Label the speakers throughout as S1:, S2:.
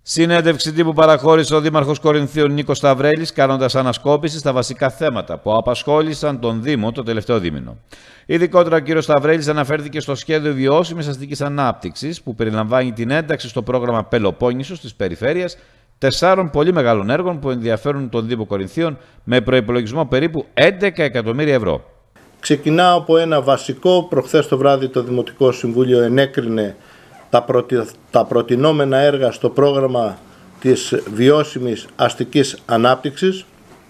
S1: Συνέντευξη τύπου παραχώρησε ο Δήμαρχος Κορινθίων Νίκος Σταυρέλης, κάνοντας ανασκόπηση στα βασικά θέματα που απασχόλησαν τον Δήμο το τελευταίο δίμηνο. Ειδικότερα, ο κ. Σταυρέλης αναφέρθηκε στο σχέδιο βιώσιμης αστικής ανάπτυξης, που περιλαμβάνει την ένταξη στο πρόγραμμα Πελοπόννησος της περιφέρειας 4 πολύ μεγάλων έργων που ενδιαφέρουν τον Δήμο Κορινθίων με προϋπολογισμό περίπου 11 εκατομμύρια ευρώ.
S2: Ξεκινάω από ένα βασικό. Προχθές το βράδυ το Δημοτικό Συμβούλιο ενέκρινε τα προτινόμενα έργα στο πρόγραμμα της βιώσιμης αστικής ανάπτυξης.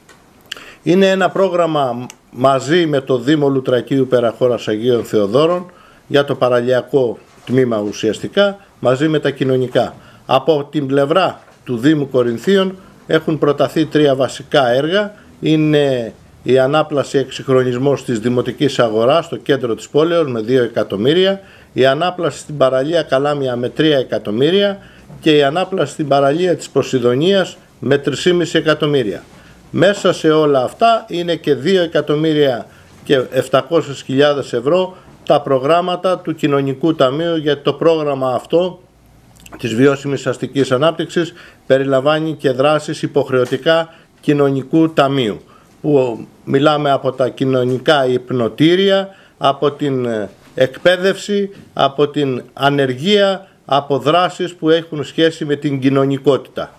S2: Είναι ένα πρόγραμμα μαζί με το Δήμο Λουτρακίου Περαχώρας Αγίων Θεοδόρων για το παραλιακό τμήμα ουσιαστικά, μαζί με τα κοινωνικά. Από την πλευρά του Δήμου Κορινθίων έχουν προταθεί 3 βασικά έργα. Είναι η ανάπλαση εξυγχρονισμός της Δημοτικής Αγοράς στο κέντρο της πόλεως με 2 εκατομμύρια, η ανάπλαση στην παραλία Καλάμια με 3 εκατομμύρια και η ανάπλαση στην παραλία της Ποσειδονίας με 3,5 εκατομμύρια. Μέσα σε όλα αυτά είναι και 2 εκατομμύρια και 700.000 ευρώ τα προγράμματα του Κοινωνικού Ταμείου, γιατί το πρόγραμμα αυτό της βιώσιμης αστικής ανάπτυξης περιλαμβάνει και δράσεις υποχρεωτικά Κοινωνικού Ταμείου, που μιλάμε από τα κοινωνικά υπνοτήρια, από την εκπαίδευση, από την ανεργία, από δράσεις που έχουν σχέση με την κοινωνικότητα.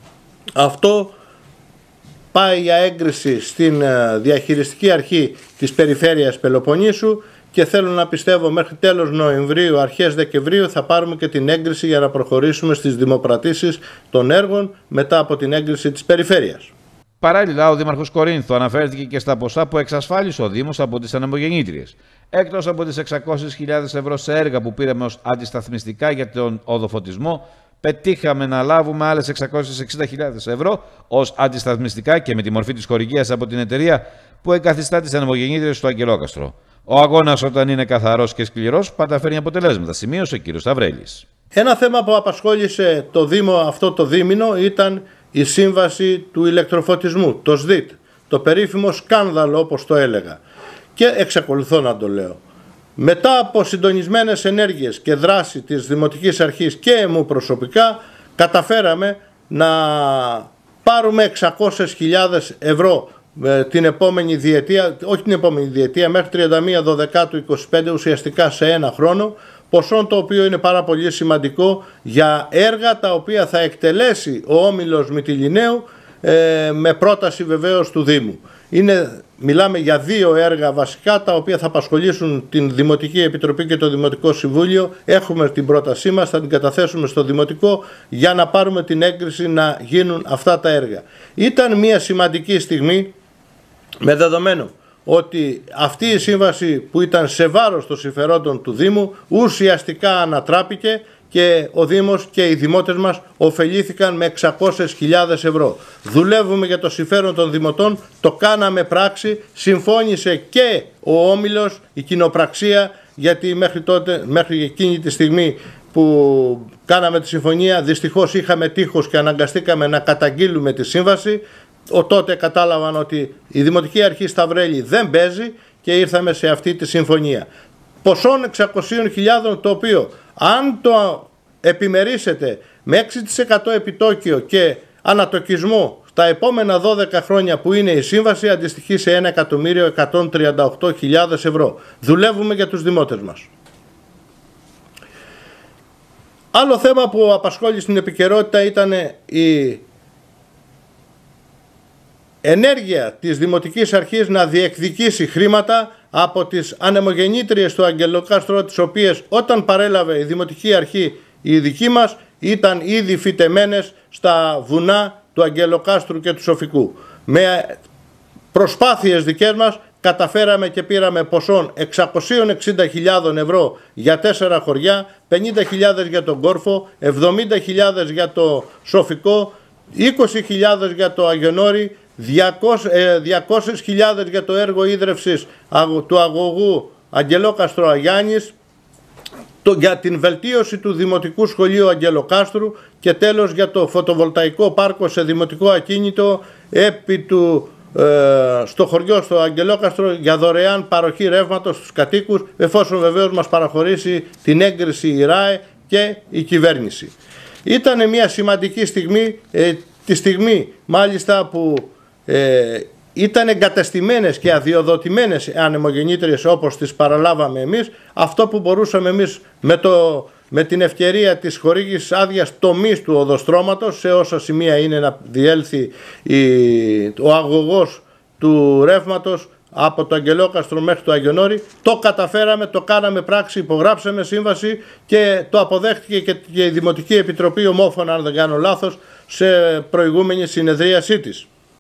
S2: Αυτό πάει για έγκριση στην διαχειριστική αρχή της Περιφέρειας Πελοποννήσου και θέλω να πιστεύω μέχρι τέλος Νοεμβρίου, αρχές Δεκεμβρίου θα πάρουμε και την έγκριση για να προχωρήσουμε στις δημοπρατήσεις των έργων μετά από την έγκριση της Περιφέρειας.
S1: Παράλληλα, ο Δήμαρχος Κορίνθου αναφέρθηκε και στα ποσά που εξασφάλισε ο Δήμος από τις ανεμογεννήτριες. Εκτός από τις 600.000 ευρώ σε έργα που πήραμε ως αντισταθμιστικά για τον οδοφωτισμό, πετύχαμε να λάβουμε άλλες 660.000 ευρώ ως αντισταθμιστικά και με τη μορφή της χορηγίας από την εταιρεία που εγκαθιστά τις ανεμογεννήτριες στο Αγγελόκαστρο. Ο αγώνας, όταν είναι καθαρός και σκληρός, πάντα φέρνει αποτελέσματα, σημείωσε ο κ. Σταυρέλης.
S2: Ένα θέμα που απασχόλησε το Δήμο αυτό το δίμηνο ήταν η σύμβαση του ηλεκτροφωτισμού, το ΣΔΙΤ, το περίφημο σκάνδαλο όπως το έλεγα, και εξακολουθώ να το λέω. Μετά από συντονισμένες ενέργειες και δράση της Δημοτικής Αρχής και εμού προσωπικά, καταφέραμε να πάρουμε 600.000 ευρώ την επόμενη διετία, όχι την επόμενη διετία, μέχρι 31/12/25, ουσιαστικά σε ένα χρόνο, ποσό το οποίο είναι πάρα πολύ σημαντικό για έργα τα οποία θα εκτελέσει ο Όμιλος Μυτιληναίου με πρόταση βεβαίως του Δήμου. Μιλάμε για 2 έργα βασικά τα οποία θα απασχολήσουν την Δημοτική Επιτροπή και το Δημοτικό Συμβούλιο. Έχουμε την πρότασή μας, θα την καταθέσουμε στο Δημοτικό για να πάρουμε την έγκριση να γίνουν αυτά τα έργα. Ήταν μια σημαντική στιγμή με δεδομένο ότι αυτή η σύμβαση που ήταν σε βάρος των συμφερόντων του Δήμου ουσιαστικά ανατράπηκε και ο Δήμος και οι δημότες μας ωφελήθηκαν με 600.000 ευρώ. Δουλεύουμε για το συμφέρον των δημοτών, το κάναμε πράξη, συμφώνησε και ο Όμιλος, η κοινοπραξία, γιατί μέχρι εκείνη τη στιγμή που κάναμε τη συμφωνία δυστυχώς είχαμε τείχος και αναγκαστήκαμε να καταγγείλουμε τη σύμβαση. Τότε κατάλαβαν ότι η Δημοτική Αρχή Σταυρέλη δεν παίζει και ήρθαμε σε αυτή τη συμφωνία. Ποσόν 600.000, το οποίο αν το επιμερίσετε με 6% επιτόκιο και ανατοκισμό τα επόμενα 12 χρόνια που είναι η σύμβαση, αντιστοιχεί σε 1.138.000 ευρώ. Δουλεύουμε για τους δημότες μας. Άλλο θέμα που απασχόλησε την επικαιρότητα ήταν η ενέργεια της Δημοτικής Αρχής να διεκδικήσει χρήματα από τις ανεμογεννήτριες του Αγγελοκάστρο, τις οποίες όταν παρέλαβε η Δημοτική Αρχή η δική μας ήταν ήδη φυτεμένες στα βουνά του Αγγελοκάστρου και του Σοφικού. Με προσπάθειες δικές μας καταφέραμε και πήραμε ποσόν 660.000 ευρώ για 4 χωριά, 50.000 για τον Κόρφο, 70.000 για το Σοφικό, 20.000 για το Αγιονόρι, 200.000 για το έργο ίδρευσης του αγωγού Αγγελόκαστρο Αγιάννης, για την βελτίωση του Δημοτικού Σχολείου Αγγελοκάστρου και τέλος για το φωτοβολταϊκό πάρκο σε δημοτικό ακίνητο στο χωριό στο Αγγελόκαστρο για δωρεάν παροχή ρεύματος στους κατοίκους, εφόσον βεβαίως μας παραχωρήσει την έγκριση η ΡΑΕ και η κυβέρνηση. Ήταν μια σημαντική στιγμή, τη στιγμή μάλιστα που ήταν εγκατεστημένες και αδειοδοτημένες ανεμογεννήτριες όπως τις παραλάβαμε εμείς. Αυτό που μπορούσαμε εμείς με την ευκαιρία της χορήγησης άδειας τομής του οδοστρώματος, σε όσα σημεία είναι να διέλθει ο αγωγός του ρεύματος από το Αγγελόκαστρο μέχρι το Αγιονόρι, το καταφέραμε, το κάναμε πράξη, υπογράψαμε σύμβαση και το αποδέχτηκε και η Δημοτική Επιτροπή ομόφωνα, αν δεν κάνω λάθος, σε προηγούμενη συνεδρίασή της.